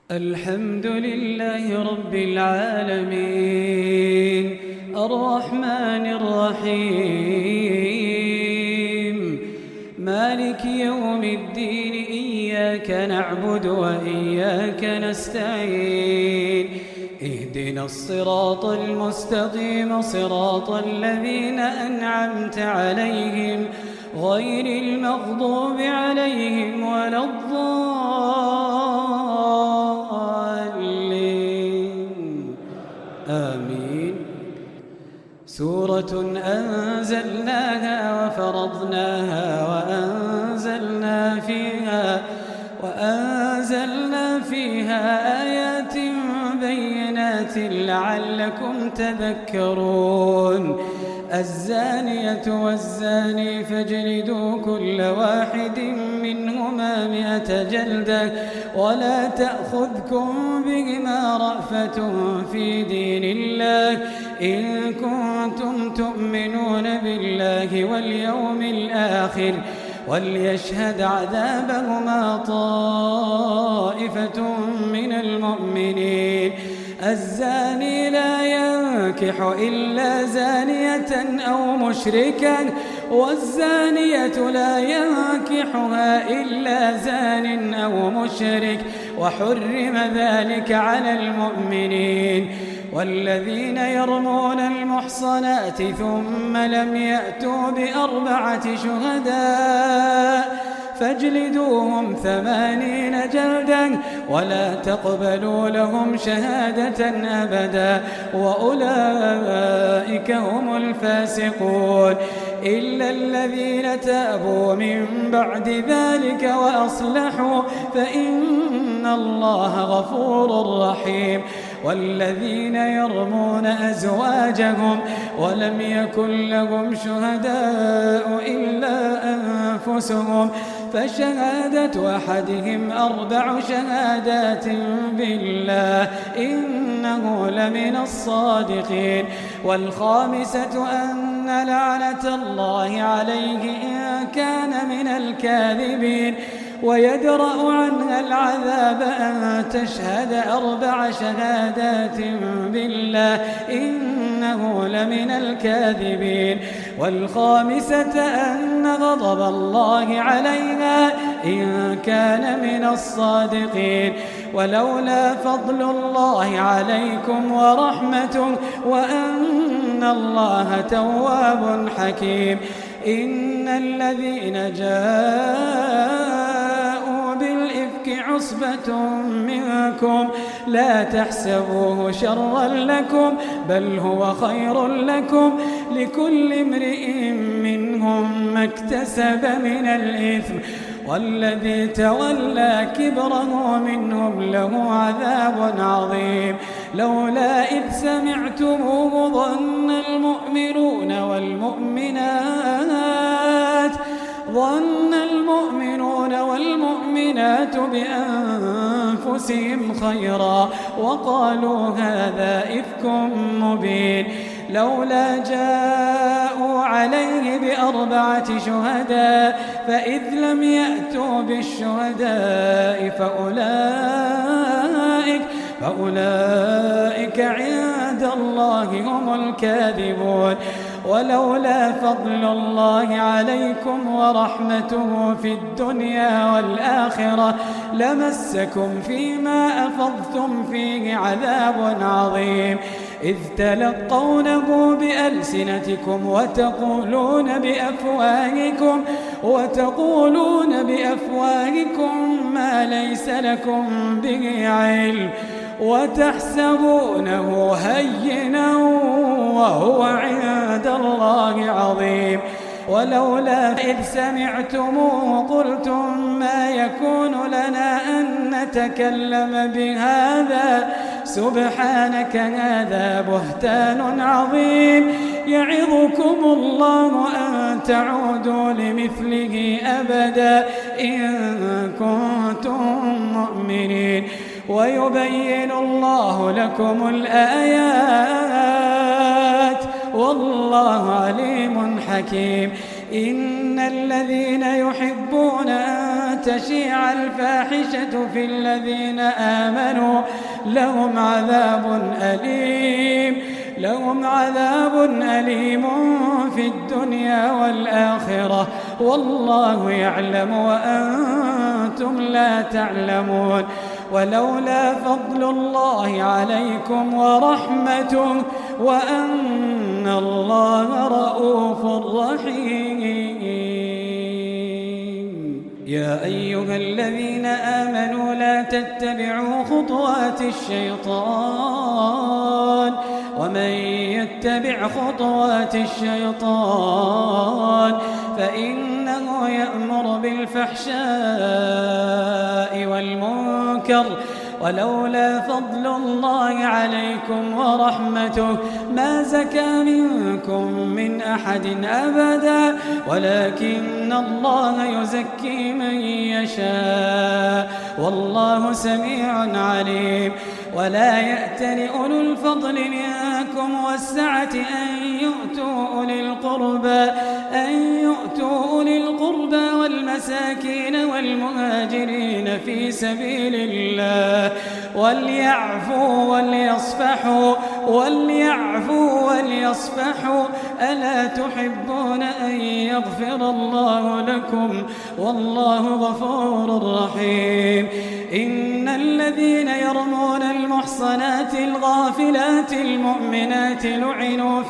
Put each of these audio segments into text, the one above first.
الحمد لله رب العالمين الرحمن الرحيم مالك يوم الدين إياك نعبد وإياك نستعين اهدنا الصراط المستقيم صراط الذين أنعمت عليهم غير المغضوب عليهم ولا الضالين آمين. سورة أنزلناها وفرضناها وأنزلنا فيها آيات بينات لعلكم تذكرون. الزانية والزاني فاجلدوا كل واحد منهما 100 جلدة ولا تأخذكم بهما رأفة في دين الله إن كنتم تؤمنون بالله واليوم الآخر وليشهد عذابهما طائفة من المؤمنين. الزاني لا ينكح إلا زانية أو مشركا والزانية لا ينكحها إلا زان أو مشرك وحرم ذلك على المؤمنين. والذين يرمون المحصنات ثم لم يأتوا ب4 شهداء فاجلدوهم 80 جلدا ولا تقبلوا لهم شهادة أبدا وأولئك هم الفاسقون إلا الذين تابوا من بعد ذلك وأصلحوا فإن الله غفور رحيم. والذين يرمون أزواجهم ولم يكن لهم شهداء إلا أنفسهم فشهادة أحدهم 4 شهادات بالله إنه لمن الصادقين. والخامسة أن لعنة الله عليه إن كان من الكاذبين ويدرأ عنها العذاب أن تشهد 4 شهادات بالله إنه لمن الكاذبين. والخامسة أن غضب الله عليها إن كان من الصادقين. ولولا فضل الله عليكم ورحمته وأن الله تواب حكيم. إن الذين جاءوا بالإفك عصبة منكم لا تحسبوه شرا لكم بل هو خير لكم لكل امرئ منهم ما اكتسب من الإثم والذي تولى كبره منهم له عذاب عظيم. لولا إذ سمعتموه ظن المؤمنون والمؤمنات بأنفسهم خيرا وقالوا هذا إفك مبين. لولا جاءوا عليه ب4 شهداء فإذ لم يأتوا بالشهداء فأولئك عند الله هم الكاذبون. ولولا فضل الله عليكم ورحمته في الدنيا والآخرة لمسكم فيما أفضتم فيه عذاب عظيم إذ تلقونه بألسنتكم وتقولون بأفواهكم ما ليس لكم به علم وتحسبونه هينا وهو عند الله عظيم. ولولا إذ سمعتموه قلتم ما يكون لنا أن نتكلم بهذا سبحانك هذا بهتان عظيم. يعظكم الله أن تعودوا لمثله أبدا إن كنتم مؤمنين ويبين الله لكم الآيات والله عليم حكيم. إن الذين يحبون أن تشيع الفاحشة في الذين آمنوا لهم عذاب أليم في الدنيا والآخرة والله يعلم وأنتم لا تعلمون. ولولا فضل الله عليكم ورحمته وأن الله رؤوف رحيم. يا أيها الذين آمنوا لا تتبعوا خطوات الشيطان ومن يتبع خطوات الشيطان فإنه يأمر بالفحشاء والمنكر ولولا فضل الله عليكم ورحمته ما زكى منكم من أحد أبدا ولكن الله يزكي من يشاء والله سميع عليم. ولا يأتل أولو الفضل منكم والسعة أن يؤتوا أولي القربى والمساكين والمهاجرين في سبيل الله وليعفوا وليصفحوا ألا تحبون أن يغفر الله لكم والله غفور رحيم. إن الذين يرمون المحصنات الغافلات المؤمنات لعنوا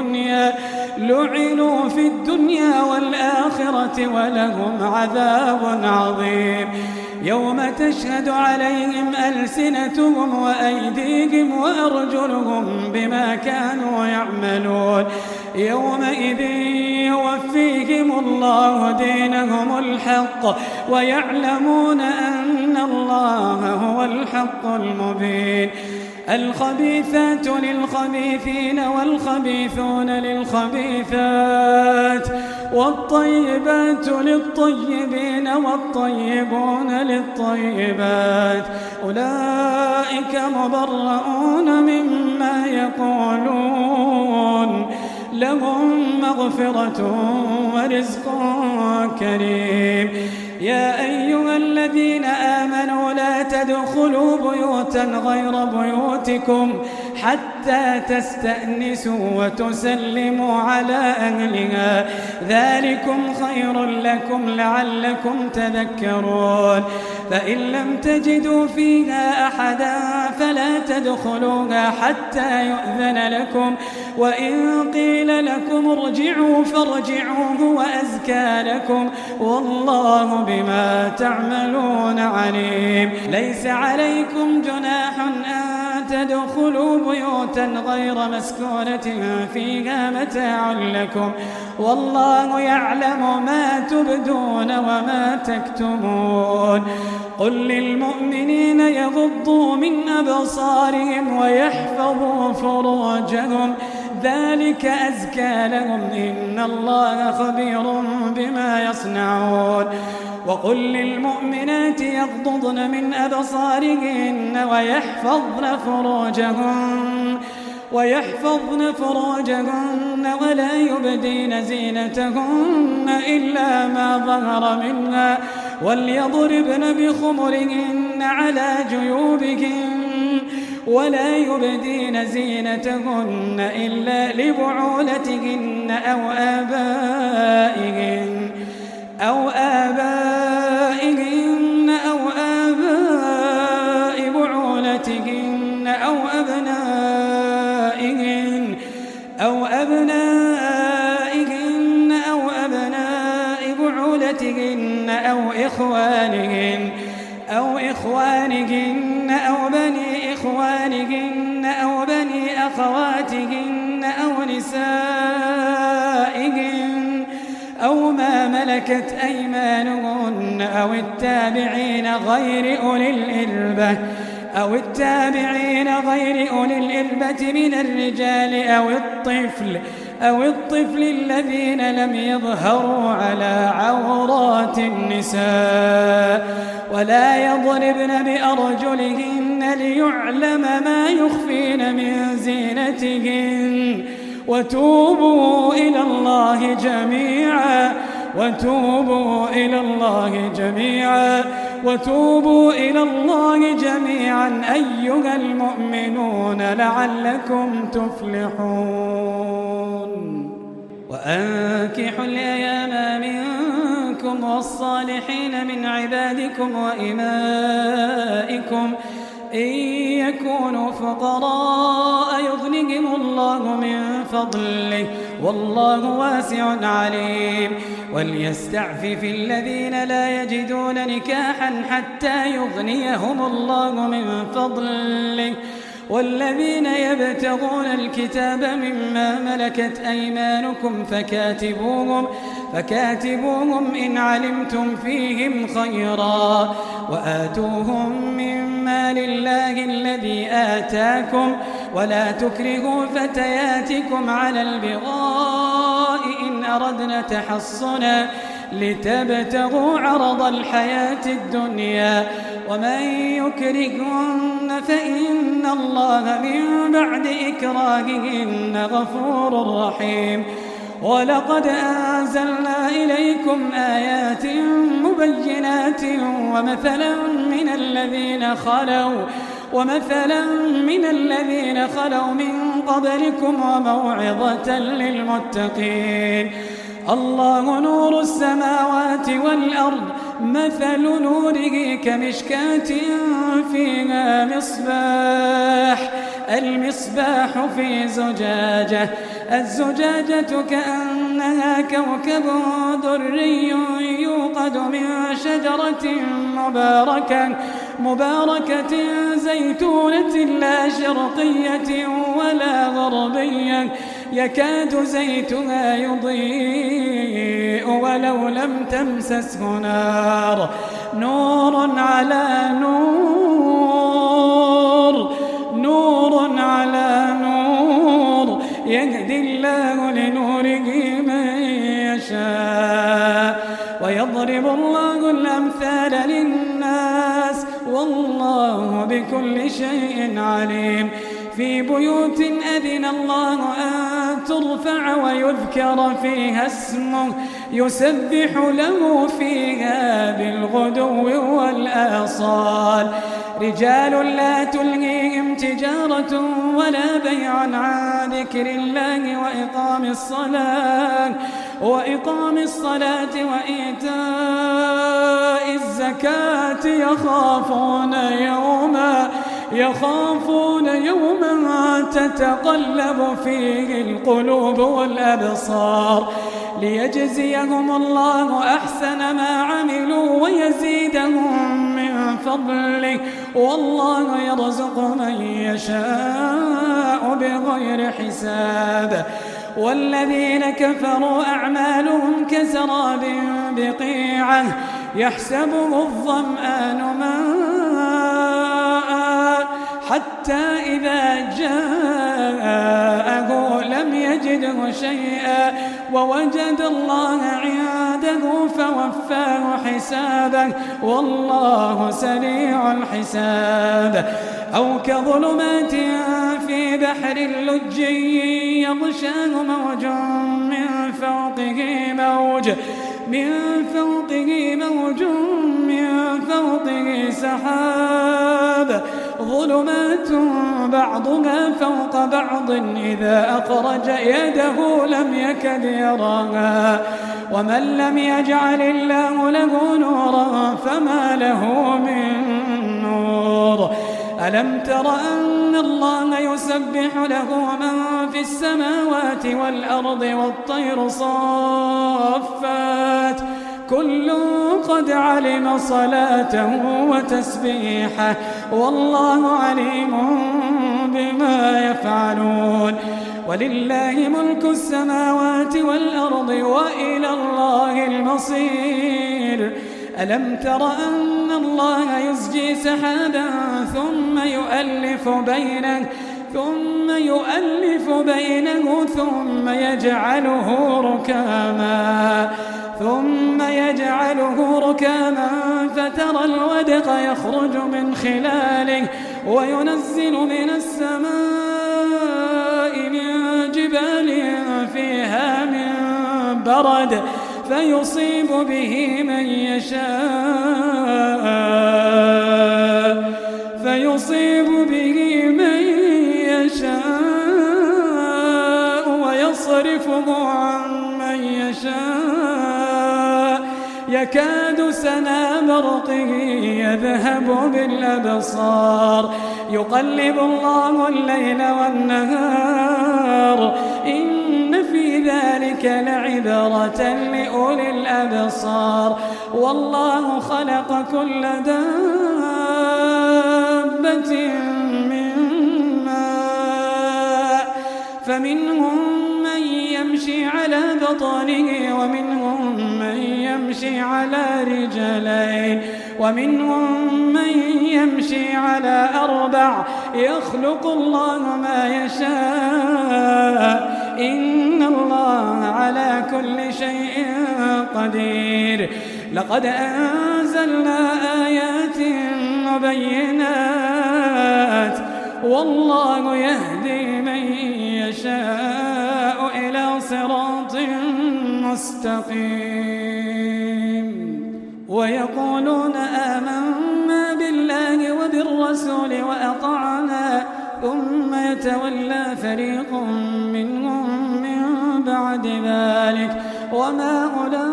في الدنيا والآخرة ولهم عذاب عظيم. يوم تشهد عليهم ألسنتهم وأيديهم وأرجلهم بما كانوا يعملون يومئذ يوفيهم الله دينهم الحق ويعلمون أن الله هو الحق المبين. الخبيثات للخبيثين والخبيثون للخبيثات والطيبات للطيبين والطيبون للطيبات أولئك مبرؤون مما يقولون لهم مغفرة ورزق كريم. يا أيها الذين آمنوا لا تدخلوا بيوتا غير بيوتكم حتى تستأنسوا وتسلموا على أهلها ذلكم خير لكم لعلكم تذكرون. فإن لم تجدوا فيها أحدا فلا تدخلوها حتى يؤذن لكم وإن قيل لكم ارجعوا فارجعوا هو أزكى لكم والله بما تعملون عليم. ليس عليكم جناح أن تدخلوا بيوتا غير مسكونة فيها متاع لكم والله يعلم ما تبدون وما تكتمون. قل للمؤمنين يغضوا من أبصارهم ويحفظوا فروجهم ذلك أزكى لهم إن الله خبير بما يصنعون. وقل للمؤمنات يغضضن من أبصارهن ويحفظن فروجهن ولا يبدين زينتهن إلا ما ظهر منها وليضربن بخمرهن على جيوبهن ولا يبدين زينتهن إلا لبعولتهن أو آبائهن أو آباء بعولتهن أو أبنائهن أو أبناء بعولتهن أو إخوانهن أو بني إخوانهن أو بني أخواتهن أو نسائهن أو ما ملكت أيمانهن أو التابعين غير أولي الإربة من الرجال أو الطفل الذين لم يظهروا على عورات النساء ولا يضربن بأرجلهن ليعلم ما يخفين من زينتهن وتوبوا إلى الله جميعا وتوبوا إلى الله جميعا أيها المؤمنون لعلكم تفلحون. وأنكحوا الأيام منكم والصالحين من عبادكم وإمائكم إن يكونوا فقراء يغنهم الله من فضله والله واسع عليم. وليستعفف الذين لا يجدون نكاحا حتى يغنيهم الله من فضله والذين يبتغون الكتاب مما ملكت أيمانكم فكاتبوهم إن علمتم فيهم خيرا وآتوهم مما لله الذي آتاكم ولا تكرهوا فتياتكم على البغاء إن أردنا تحصنا لتبتغوا عرض الحياة الدنيا ومن يكرهن فإن الله من بعد إكراههن غفور رحيم. ولقد أنزلنا إليكم آيات مبينات ومثلا من الذين خلوا من قبلكم وموعظة للمتقين. الله نور السماوات والأرض مثل نوره كمشكاة فيها مصباح المصباح في زجاجة الزجاجة كأنها كوكب دري يوقد من شجرة مباركة زيتونة لا شرقية ولا غربية يكاد زيتها يضيء ولو لم تمسسه نار نور على نور يهدي الله لنوره من يشاء ويضرب الله الأمثال للناس والله بكل شيء عليم. في بيوت أذن الله أن ترفع ويذكر فيها اسمه يسبح له فيها بالغدو والآصال رجال لا تلهيهم تجارة ولا بيع عن ذكر الله وإقام الصلاة وإيتاء الزكاة يخافون يوما تتقلب فيه القلوب والأبصار ليجزيهم الله أحسن ما عملوا ويزيدهم من فضله والله يرزق من يشاء بغير حساب. والذين كفروا أعمالهم كسراب بقيعة يحسبه الظمآن ماء حتى إذا جاءه لم يجده شيئا ووجد الله عنده فوفاه حسابه والله سريع الحساب. أو كظلمات في بحر لج يغشاه موج من فوقه سحاب ظلمات بعضها فوق بعض إذا أخرج يده لم يكد يراها ومن لم يجعل الله له نورا فما له من نور. ألم تر أن الله يسبح له من في السماوات والأرض والطير صافات كل قد علم صلاته وتسبيحه والله عليم بما يفعلون. ولله ملك السماوات والأرض وإلى الله المصير. ألم تر أن الله يزجي سحابا ثم يؤلف بينه ثم يجعله ركاما فترى الودق يخرج من خلاله وينزل من السماء من جبال فيها من برد فيصيب به من يشاء ويصرفه عن من يشاء يكاد سنا برقه يذهب بالأبصار يقلب الله الليل والنهار إن في ذلك لعبرة لأولي الأبصار والله خلق كل دابة من ماء فمنهم من يمشي على بطنه ومنهم من يمشي على رجلين ومنهم من يمشي على 4 يخلق الله ما يشاء إن الله على كل شيء قدير لقد أنزلنا آيات مبينات والله يهدي من يشاء إلى صراط مستقيم ويقولون آمنا بالله وبالرسول وأطعنا ثم يتولى فريق منهم من بعد ذلك وما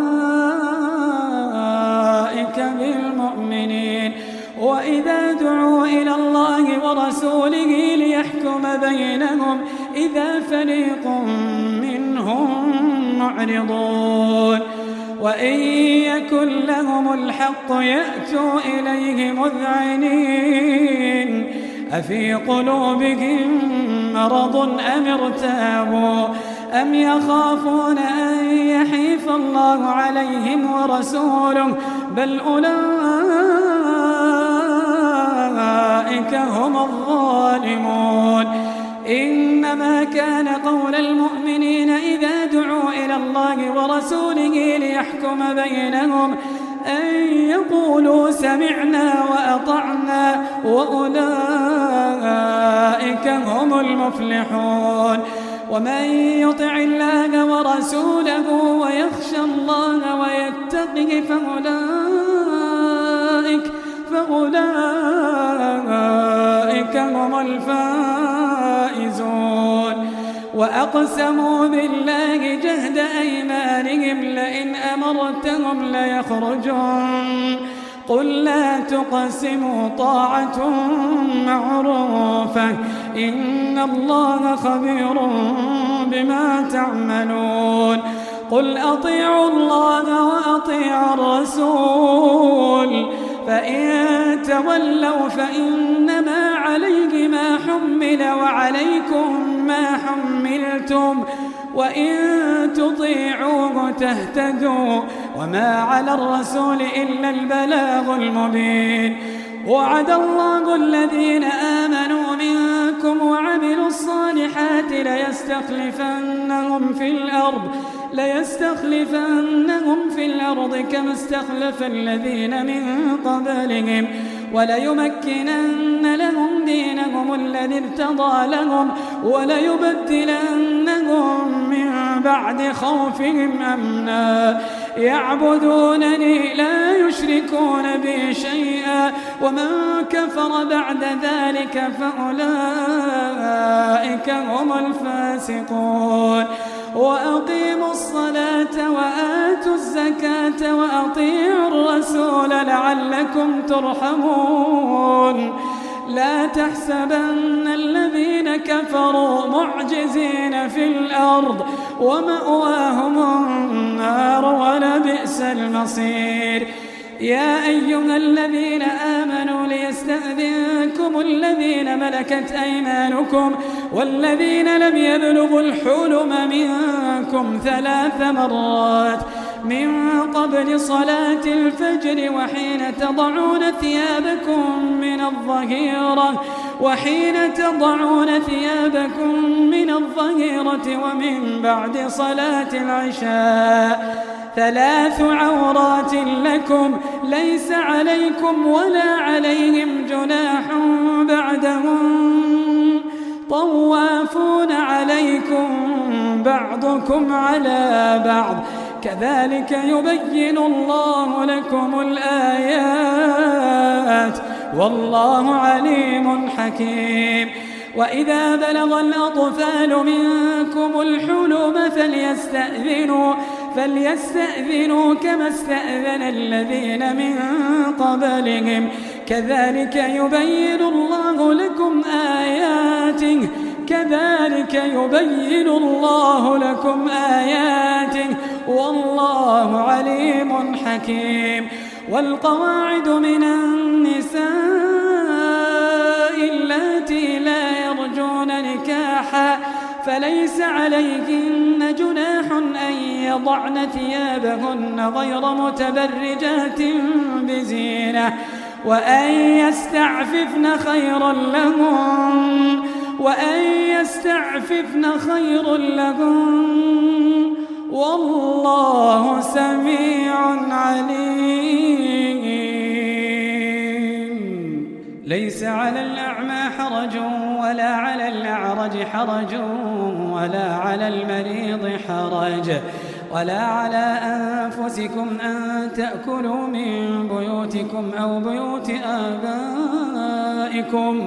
أولئك بالمؤمنين وإذا دعوا إلى الله ورسوله ليحكم بينهم إذا فريق منهم معرضون وإن يكن لهم الحق يأتوا إليه مذعنين أفي قلوبهم مرض أم ارتابوا أم يخافون أن يحيف الله عليهم ورسوله بل أولئك هم الظالمون إنما كان قول المؤمنين إذا دعوا إلى الله ورسوله ليحكم بينهم أن يقولوا سمعنا وأطعنا وأولئك هم المفلحون ومن يطع الله ورسوله ويخشى الله ويتقه فأولئك هم الفائزون وأقسموا بالله جهد أيمانهم لئن أمرتهم ليخرجون قل لا تقسموا طاعة معروفة إن الله خبير بما تعملون قل أطيعوا الله وأطيعوا الرسول فإن تولوا فإنما عليه ما حمل وعليكم ما حملتم وإن تطيعوه تهتدوا وما على الرسول إلا البلاغ المبين وعد الله الذين آمنوا منكم وعملوا الصالحات ليستخلفنهم في الأرض كما استخلف الذين من قبلهم وليمكنن لهم دينهم الذي ارتضى لهم وليبدلنهم من بعد خوفهم أمنا يعبدونني لا يشركون بي شيئا ومن كفر بعد ذلك فأولئك هم الفاسقون وأقيموا الصلاة وآتوا الزكاة وأطيعوا الرسول لعلكم ترحمون لا تحسبن الذين كفروا معجزين في الأرض ومأواهم النار ولبئس المصير يا أيها الذين آمنوا ليستأذنكم الذين ملكت أيمانكم والذين لم يبلغوا الحلم منكم 3 مرات من قبل صلاة الفجر وحين تضعون ثيابكم من الظهيرة ومن بعد صلاة العشاء 3 عورات لكم ليس عليكم ولا عليهم جناح بعدهم طوافون عليكم بعضكم على بعض كذلك يبين الله لكم الآيات والله عليم حكيم. وإذا بلغ الأطفال منكم الحلم فليستأذنوا كما استأذن الذين من قبلهم كذلك يبين الله لكم آياته والله عليم حكيم. والقواعد من النساء اللاتي لا يرجون نكاحا فليس عليهن جناح أن يضعن ثيابهن غير متبرجات بزينة وأن يستعففن خير لهن والله سميع عليم. ليس على الأعمى حرج ولا على الأعرج حرج ولا على المريض حرج ولا على أنفسكم أن تأكلوا من بيوتكم أو بيوت آبائكم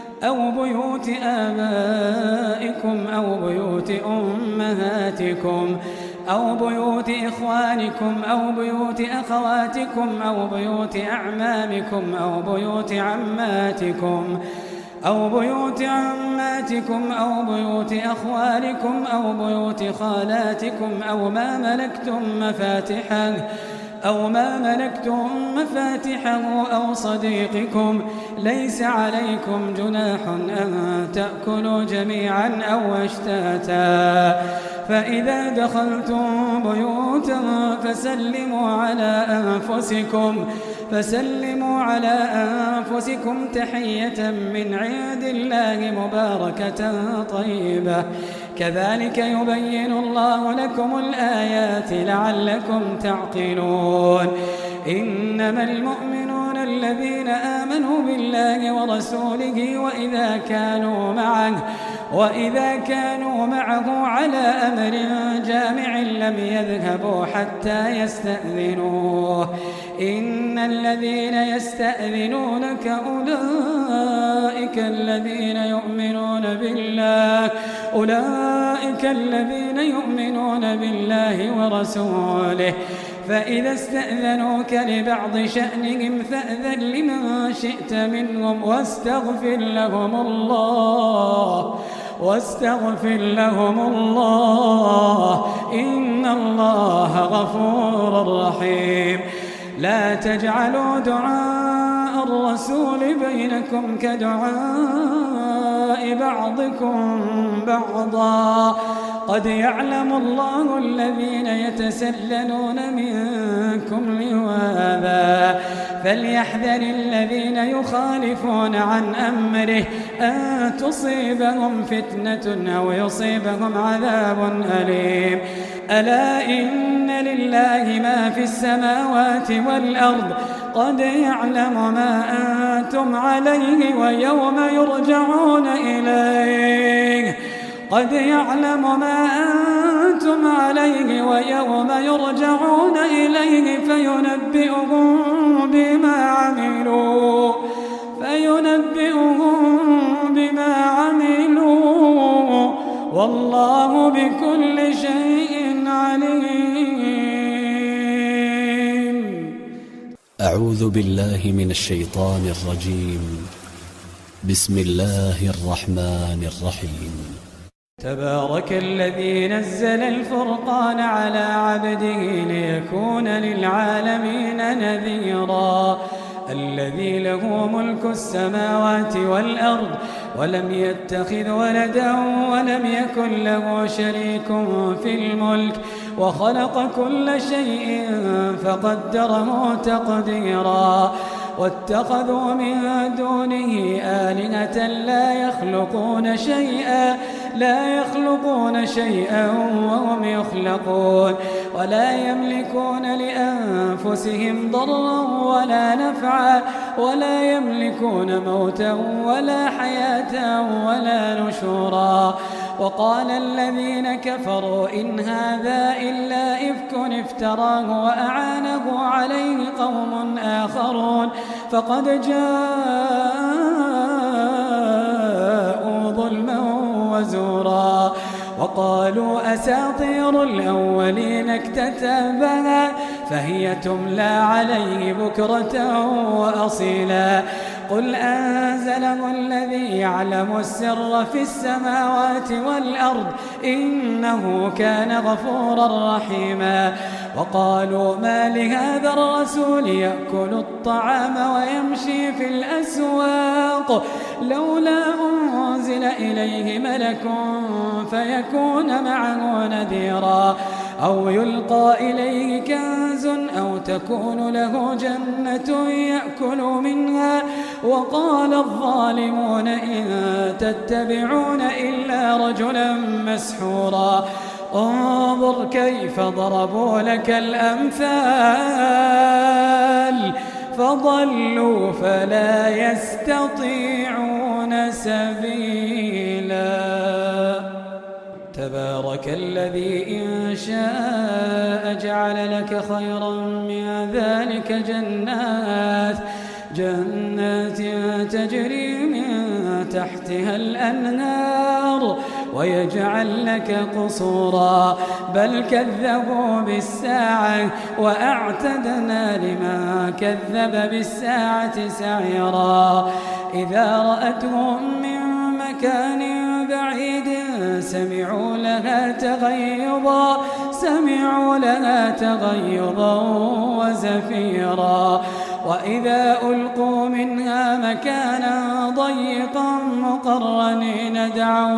أو بيوت أمهاتكم أو بيوت إخوانكم أو بيوت أخواتكم أو بيوت أعمامكم أو بيوت عماتكم أو بيوت أخوالكم أو بيوت خالاتكم أو ما ملكتم مفاتحه أو صديقكم. ليس عليكم جناح أن تأكلوا جميعا أو أشتاتا فإذا دخلتم بيوتا فسلموا على أنفسكم تحية من عند الله مباركة طيبة كذلك يبين الله لكم الآيات لعلكم تعقلون. إنما المؤمنون الذين آمنوا بالله ورسوله وإذا كانوا معه على أمر جامع لم يذهبوا حتى يستأذنوه. إن الذين يستأذنونك أولئك الذين يؤمنون بالله ورسوله فإذا استأذنوك لبعض شأنهم فأذن لمن شئت منهم واستغفر لهم الله إن الله غفور رحيم. لا تجعلوا دعاء الرسول بينكم كدعاء بعضكم بعضا قد يعلم الله الذين يتسللون منكم لواذا فليحذر الذين يخالفون عن أمره أن تصيبهم فتنة أو يصيبهم عذاب أليم. ألا إن لله ما في السماوات والأرض قد يعلم ما أنتم عليه ويوم يرجعون إليه فينبئهم بما عملوا والله بكل شيء عليم. أعوذ بالله من الشيطان الرجيم. بسم الله الرحمن الرحيم. تبارك الذي نزل الفرقان على عبده ليكون للعالمين نذيرا الذي له ملك السماوات والأرض ولم يتخذ ولدا ولم يكن له شريك في الملك وخلق كل شيء فقدره تقديرا واتخذوا من دونه آلهة لا لا يخلقون شيئا وهم يخلقون ولا يملكون لأنفسهم ضرا ولا نفعا ولا يملكون موتا ولا حياة ولا نشورا. وقال الذين كفروا إن هذا إلا إفك افتراه وأعانه عليه قوم آخرون فقد جاءوا ظلما وزورا. وقالوا أساطير الأولين اكتتبها فهي تملى عليه بكرة وأصيلا. قل أنزله الذي يعلم السر في السماوات والأرض إنه كان غفورا رحيما. وقالوا ما لهذا الرسول يأكل الطعام ويمشي في الأسواق لولا أنزل إليه ملك فيكون معه نذيرا أو يلقى إليه كنز أو تكون له جنة يأكل منها. وقال الظالمون إن تتبعون إلا رجلا مسحورا. انظر كيف ضربوا لك الأمثال فضلوا فلا يستطيعون سبيلا. تبارك الذي إن شاء جعل لك خيرا من ذلك جنات تجري من تحتها الأنهار ويجعل لك قصورا بل كذبوا بالساعة وأعتدنا لمن كذب بالساعة سعيرا. إذا رأتهم من مكان بعيد سمعوا لها تغيظا وزفيرا. وإذا ألقوا منها مكانا ضيقا مقرنين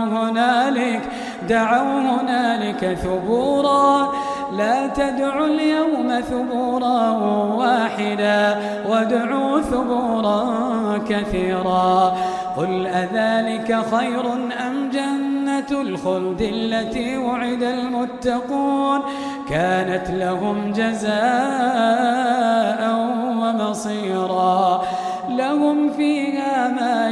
دعوا هنالك ثبورا. لا تدعوا اليوم ثبورا واحدا وادعوا ثبورا كثيرا. قل أذلك خير أم جنة الخلد التي وعد المتقون كانت لهم جزاء ومصيرا. لهم فيها ما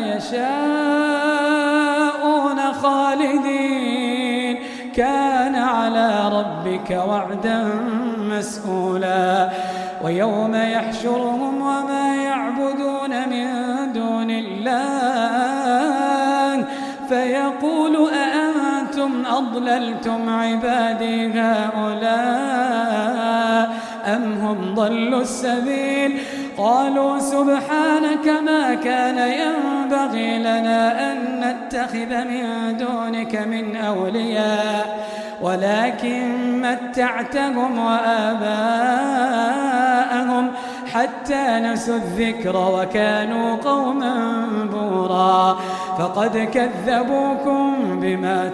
يشاءون خالدين كان على ربك وعدا مسئولا. ويوم يحشرهم وما يعبدون من دون الله فيقول أأنتم أضللتم عبادي هؤلاء أم هم ضلوا السبيل. قالوا سبحانك ما كان ينبغي لنا أن نتخذ من دونك من أولياء ولكن متعتهم وآباءهم حتى نسوا الذكر وكانوا قوما بورا. فقد كذبوكم بما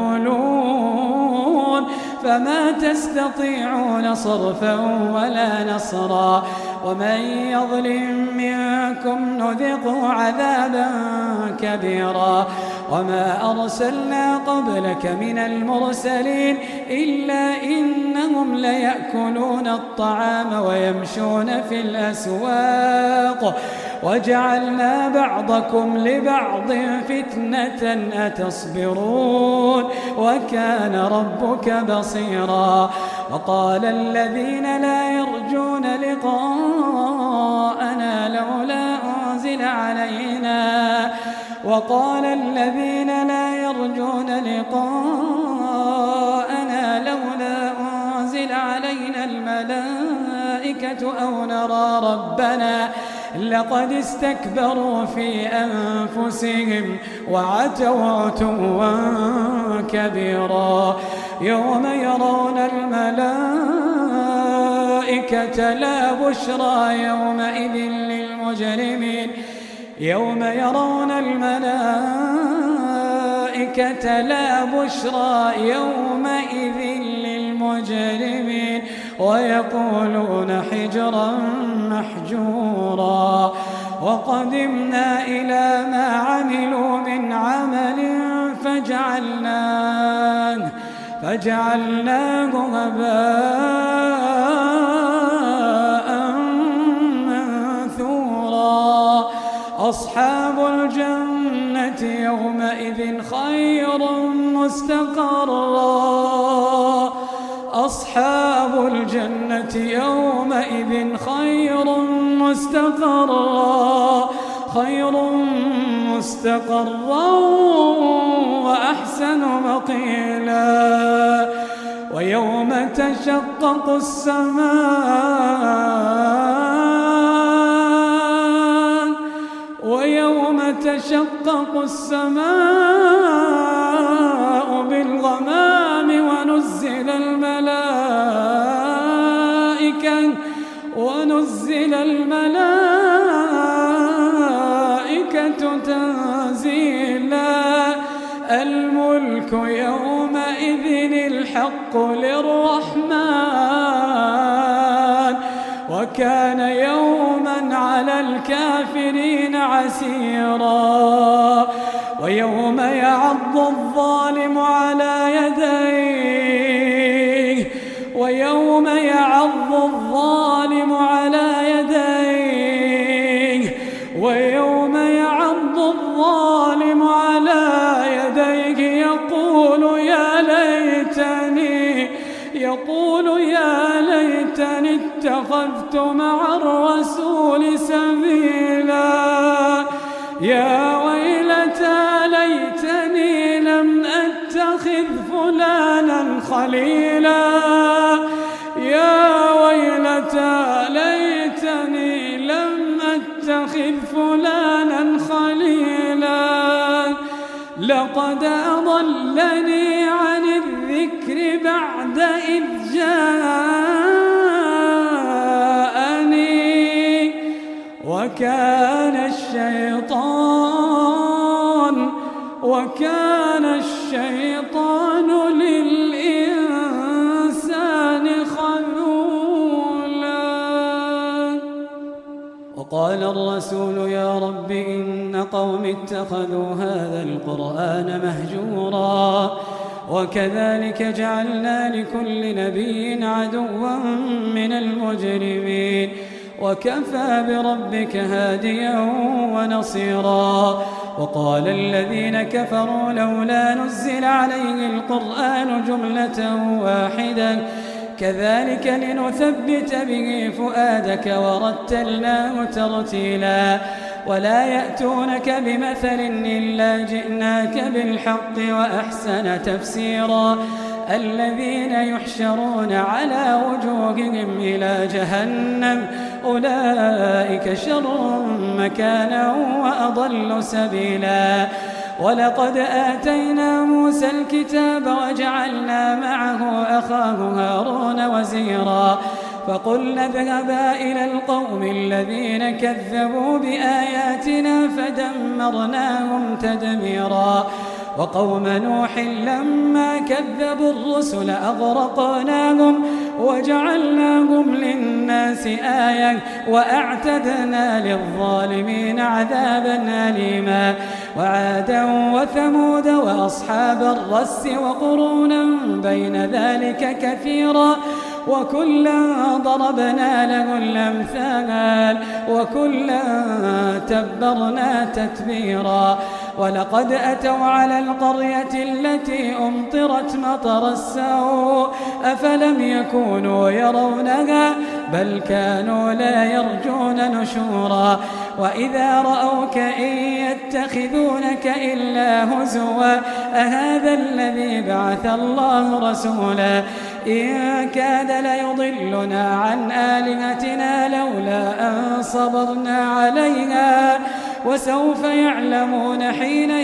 تقولون فما تستطيعون صرفا ولا نصرا. ومن يظلم منكم نذقه عذابا كبيرا. وما أرسلنا قبلك من المرسلين إلا إنهم ليأكلون الطعام ويمشون في الأسواق وجعلنا بعضكم لبعض فتنة أتصبرون وكان ربك بصيرا. وقال الذين لا يرجون لقاءنا لولا أنزل علينا الملائكة أو نرى ربنا لقد استكبروا في أنفسهم وعتوا عتوا كبيرا. يوم يرون الملائكة لا بشرى يومئذ للمجرمين ويقولون حجرا محجورا. وقدمنا إلى ما عملوا من عمل فجعلناه هباء منثورا. أصحاب الجنة يومئذ خير مستقرا. أصحاب الجنة يومئذ خير مستقرا وأحسن مقيلا. ويوم تشقق السماء بالغمام ونزل الملائكة تنزيلا. الملك يومئذ الحق للرحمن وكان يوما على الكافرين عسيرا. ويوم يعض الظالم على يديه يقول يا ليتني اتخذت مع الرسول سبيلا. يا ويلتى ليتني لم أتخذ فلانا خليلا. يا ويلتى ليتني لم أتخذ فلانا خليلا. لقد أضلني عن الذكر بعد إذ جاءني وكان الشيطان للإنسان خذولا. وقال الرسول يا رب إن قوم اتخذوا هذا القرآن مهجورا. وكذلك جعلنا لكل نبي عدوا من المجرمين وكفى بربك هاديا ونصيرا. وقال الذين كفروا لولا نزل عليه القرآن جملة واحدة كذلك لنثبت به فؤادك ورتلناه ترتيلا. ولا يأتونك بمثل إلا جئناك بالحق وأحسن تفسيرا. الذين يحشرون على وجوههم إلى جهنم أولئك شر مكانا وأضل سبيلا. ولقد آتينا موسى الكتاب وجعلنا معه أخاه هارون وزيرا. فقلنا اذهبا إلى القوم الذين كذبوا بآياتنا فدمرناهم تدميرا. وقوم نوح لما كذبوا الرسل أغرقناهم وجعلناهم للناس آية وأعتدنا للظالمين عذابا أليما. وعادا وثمود وأصحاب الرس وقرونا بين ذلك كثيرا وكلا ضربنا له الأمثال وكلا تبرنا تتبيرا. ولقد أتوا على القرية التي أمطرت مطر السوء أفلم يكونوا يرونها بل كانوا لا يرجون نشورا. وإذا رأوك إن يتخذونك إلا هزوا أهذا الذي بعث الله رسولا. إن كاد ليضلنا عن آلهتنا لولا أن صبرنا عليها وسوف يعلمون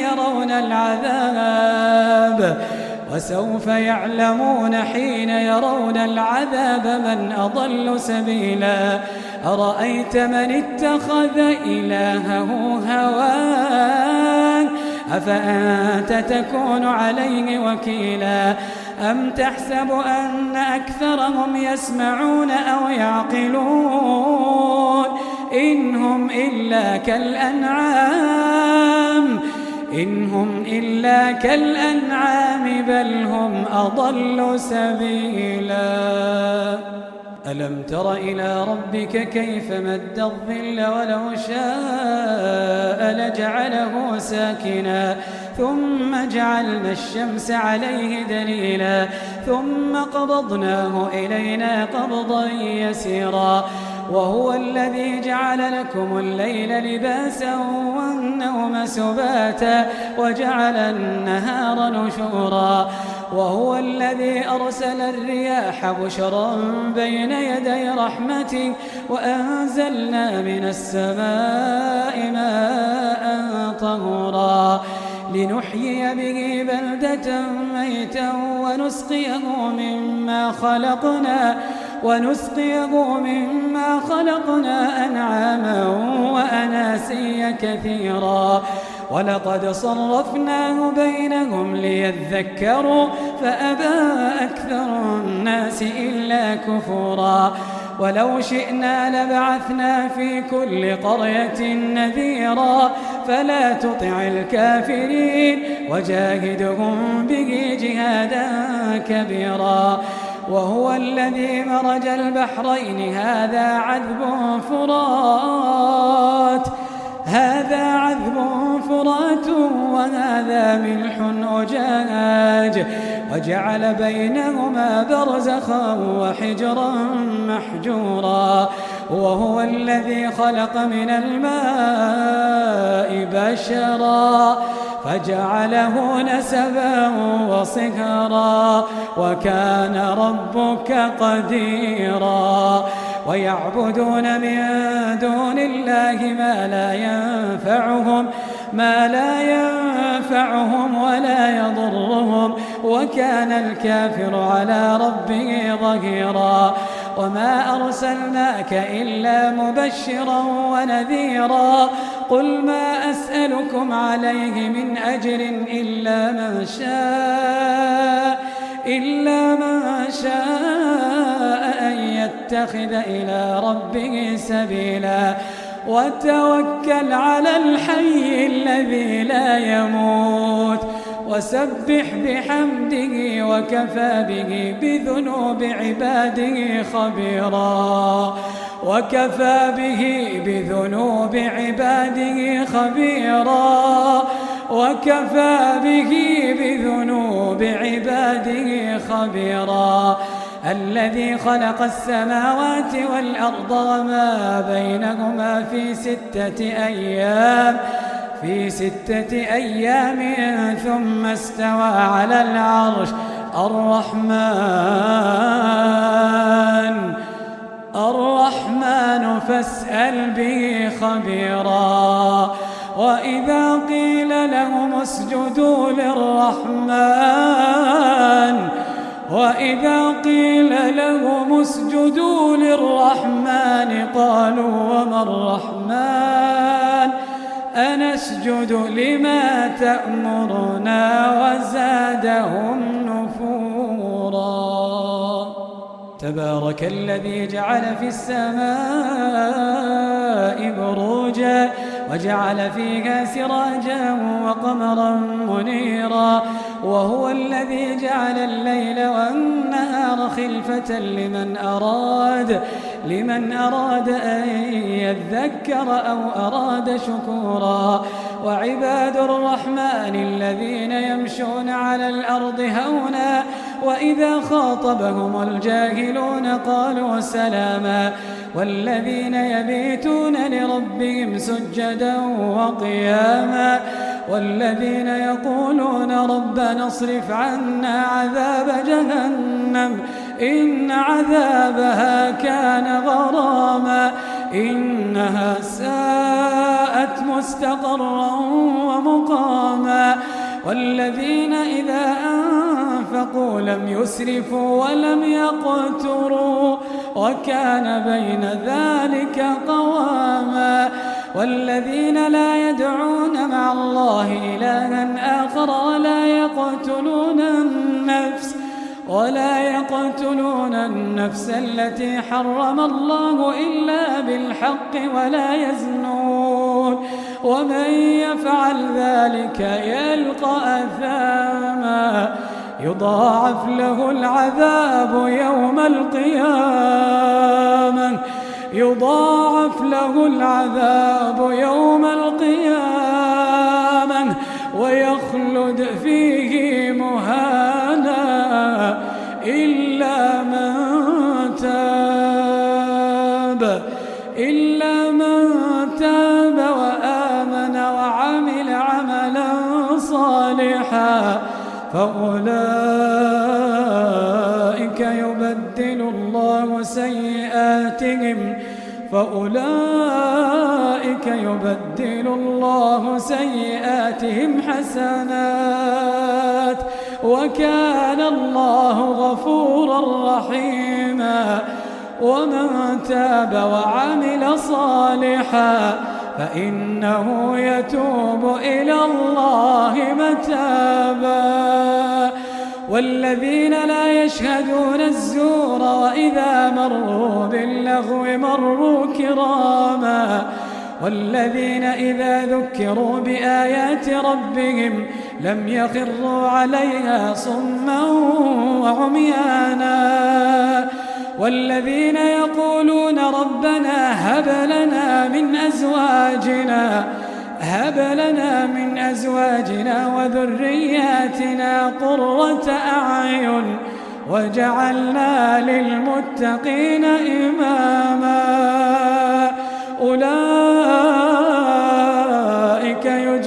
حين يرون العذاب من أضل سبيلا. أرأيت من اتخذ إلهه هواه أفأنت تكون عليه وكيلا. أم تحسب أن أكثرهم يسمعون أو يعقلون إن هم إلا كالأنعام إن هم إلا كالأنعام بل هم أضل سبيلا ألم تر إلى ربك كيف مد الظل ولو شاء لجعله ساكنا ثم جعلنا الشمس عليه دليلا ثم قبضناه إلينا قبضا يسيرا وهو الذي جعل لكم الليل لباسا والنوم سباتا وجعل النهار نشورا وهو الذي أرسل الرياح بشرا بين يدي رحمته وأنزلنا من السماء ماء طهورا لنحيي به بلدة ميتا ونسقيه مما خلقنا أنعاما وأناسيا كثيرا ولقد صرفناه بينهم ليذكروا فأبى أكثر الناس إلا كفورا ولو شئنا لبعثنا في كل قرية نذيرا فلا تطع الكافرين وجاهدهم به جهادا كبيرا وهو الذي مرج البحرين هذا عذب فرات وهذا ملح أجاج وجعل بينهما برزخا وحجرا محجورا وهو الذي خلق من الماء بشرا فجعله نسبا وصهرا وكان ربك قديرا ويعبدون من دون الله ما لا ينفعهم ولا يضرهم وكان الكافر على ربه ظهيرا وما أرسلناك إلا مبشرا ونذيرا قل ما أسألكم عليه من أجر إلا من شاء أن يتخذ إلى ربه سبيلا وتوكل على الحي الذي لا يموت وسبح بحمده وكفى به بذنوب عباده خبيرا الذي خلق السماوات والأرض وما بينهما في ستة أيام ثم استوى على العرش الرحمن فاسأل به خبيرا وإذا قيل لهم اسجدوا للرحمن قالوا وما الرحمن أنسجد لما تأمرنا وزادهم نفورا تبارك الذي جعل في السماء بروجا وجعل فيها سراجا وقمرا منيرا وهو الذي جعل الليل والنهار خلفة لمن أراد أن يذكر أو أراد شكورا وعباد الرحمن الذين يمشون على الأرض هونا وإذا خاطبهم الجاهلون قالوا سلاما والذين يبيتون لربهم سجدا وقياما والذين يقولون ربنا اصرف عنا عذاب جهنم إن عذابها كان غراما إنها ساءت مستقرا ومقاما والذين إذا أنفقوا لم يسرفوا ولم يقتروا وكان بين ذلك قواما والذين لا يدعون مع الله إلها آخر ولا يقتلون النفس التي حرم الله إلا بالحق ولا يزنون ومن يفعل ذلك يلقى أثاما يضاعف له العذاب يوم القيامة ويخلد فيه مهانا إلا من تاب وآمن وعمل عملا صالحا فأولئك يبدل الله سيئاتهم حسنات وكان الله غفورا رحيما. ومن تاب وعمل صالحا فإنه يتوب إلى الله متابا. والذين لا يشهدون الزور وإذا مروا باللغو مروا كراما. والذين إذا ذكروا بآيات ربهم لم يخروا عليها صما وعميانا. والذين يقولون ربنا هب لنا من أزواجنا وذرياتنا قرة أعين وجعلنا للمتقين إماما. أولئك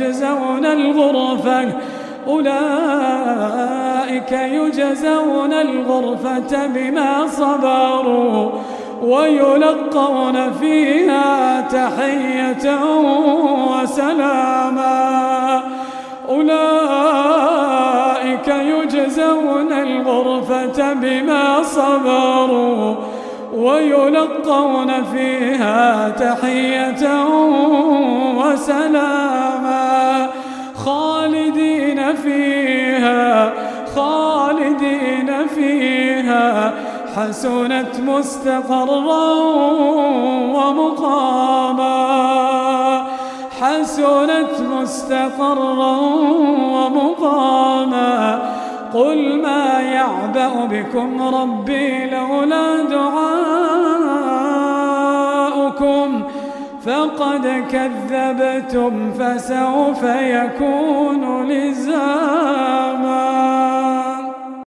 يجزون الغرفة بما صبروا ويلقون فيها تحية وسلاما. أولئك يجزون الغرفة بما صبروا ويلقون فيها تحية وسلاما خالدين فيها حسنت مستقرا ومقاما. قل ما يعبأ بكم ربي لولا دعاؤكم فقد كذبتم فسوف يكون لزاما.